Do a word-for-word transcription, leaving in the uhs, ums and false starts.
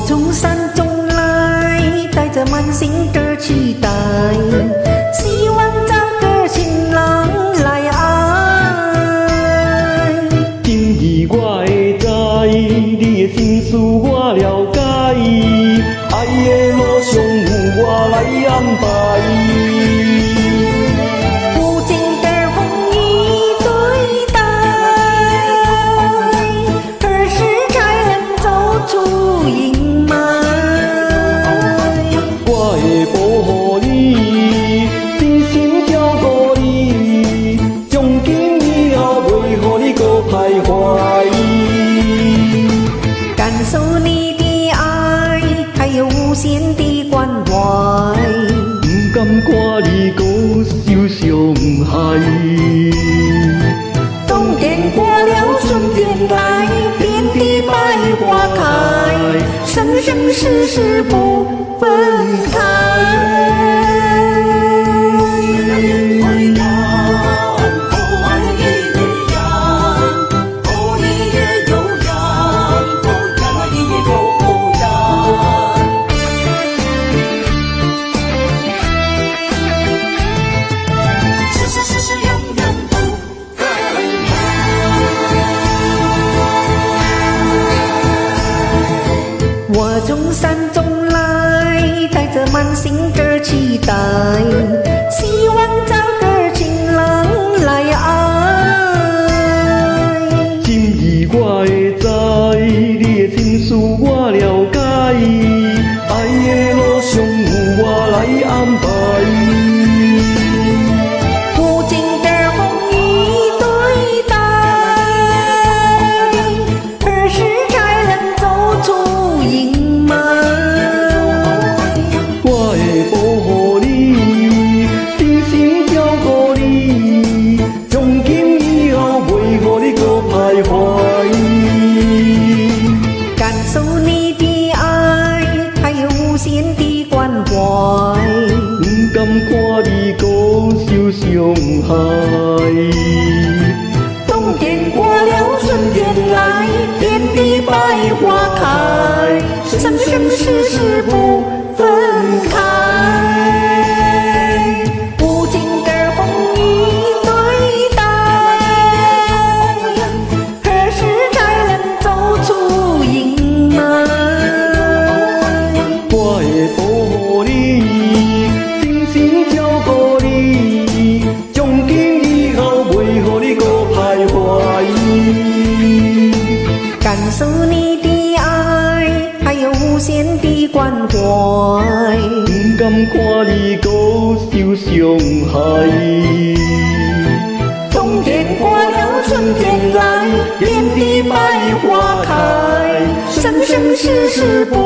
从山中来，带着满心的期待，希望找个新郎来爱。 今日我会知，你的心事我了解，爱的路上有我来安排。 无尽的风雨对待，何时才能走出阴霾？ 我会保护你，真心照顾你，从今以后袂予你搁徘徊。 感受你的爱，还有无限的关怀， 不甘看你搁受伤害。 冬天过了，春天来，遍地百花开，生生世世不分开。我从山中来，带着满心的期待，希望找个新郎来爱。 今日我会知，你的心事我了解，爱的路上有我来安排。 无尽的风雨对待，何时才能走出阴霾？ 我会保护你，真心照顾你，从今以后袂予你搁徘徊。 感受你的爱，还有无限的关怀， 不甘看你搁受伤害。 冬天过了，春天来，遍地百花开，生生世世不分开。无尽的风雨对待，何时才能走出阴霾？ 我会保护你，真心照顾你，从今以后袂予你搁徘徊。 感受你的爱，还有无限的关怀， 不甘看你搁受伤害。 冬天过了，春天来，遍地百花开，生生世世不